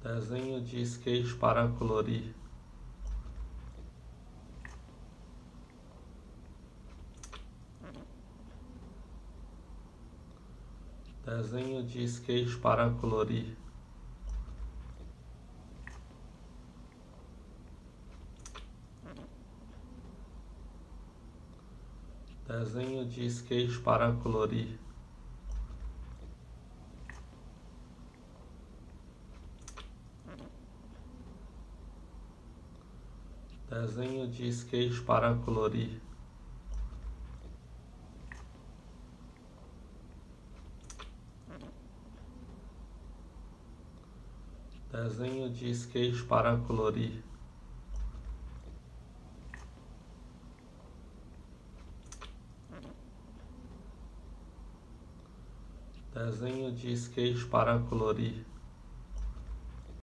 Desenho de skate para colorir. Desenho de skate para colorir. Desenho de skate para colorir. Desenho de skate para colorir. Desenho de skate para colorir. Desenho de skate para colorir.